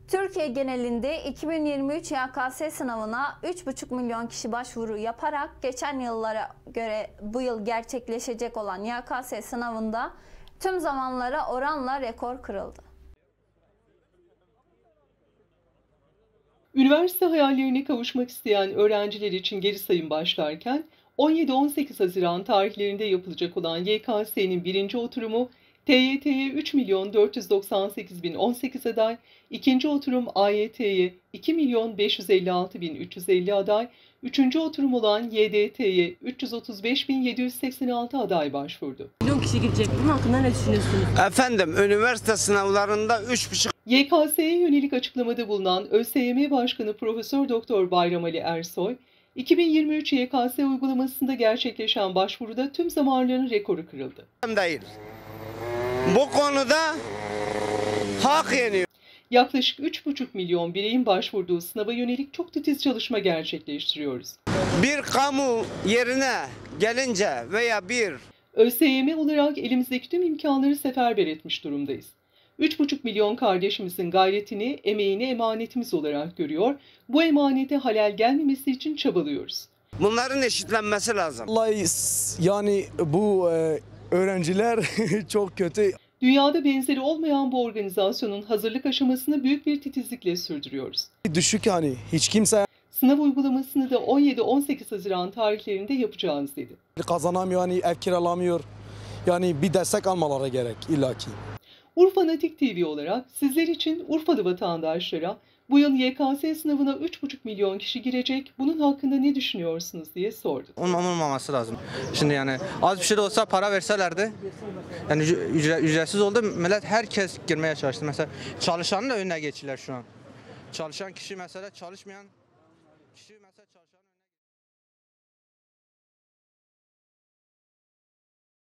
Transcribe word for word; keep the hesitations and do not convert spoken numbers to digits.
Türkiye genelinde iki bin yirmi üç Y K S sınavına üç buçuk milyon kişi başvuru yaparak geçen yıllara göre bu yıl gerçekleşecek olan Y K S sınavında tüm zamanlara oranla rekor kırıldı. Üniversite hayallerine kavuşmak isteyen öğrenciler için geri sayım başlarken on yedi on sekiz Haziran tarihlerinde yapılacak olan Y K S'nin birinci oturumu T Y T'ye üç milyon dört yüz doksan sekiz bin on sekiz aday, ikinci oturum A Y T'ye iki milyon beş yüz elli altı bin üç yüz elli aday, üçüncü oturum olan Y D T'ye üç yüz otuz beş bin yedi yüz seksen altı aday başvurdu. Milyon kişi girecek. Bunun hakkında ne düşünüyorsunuz? Efendim, üniversite sınavlarında üç buçuk Y K S'ye yönelik açıklamada bulunan ÖSYM Başkanı Profesör Doktor Bayram Ali Ersoy, iki bin yirmi üç Y K S uygulamasında gerçekleşen başvuruda tüm zamanların rekoru kırıldı. değil. Bu konuda hak yeniyor. Yaklaşık üç buçuk milyon bireyin başvurduğu sınava yönelik çok titiz çalışma gerçekleştiriyoruz. Bir kamu yerine gelince veya bir ÖSYM olarak elimizdeki tüm imkanları seferber etmiş durumdayız. üç buçuk milyon kardeşimizin gayretini, emeğini emanetimiz olarak görüyor, bu emanete halel gelmemesi için çabalıyoruz. bunların eşitlenmesi lazım. Vallahi yani bu e, öğrenciler çok kötü. Dünyada benzeri olmayan bu organizasyonun hazırlık aşamasını büyük bir titizlikle sürdürüyoruz. Düşük yani hiç kimse Sınav uygulamasını da on yedi on sekiz Haziran tarihlerinde yapacağız dedi. kazanamıyor, yani ev kiralamıyor. Yani bir destek almaları gerek illaki. Urfanatik T V olarak sizler için Urfalı vatandaşlara bu yıl Y K S sınavına üç buçuk milyon kişi girecek, bunun hakkında ne düşünüyorsunuz diye sorduk. Olmaması lazım. Şimdi yani az bir şey de olsa para verselerdi, yani ücret, ücretsiz oldu, millet herkes girmeye çalıştı. Mesela çalışanın da önüne geçtiler şu an. Çalışan kişi mesela çalışmayan kişi mesela çalışan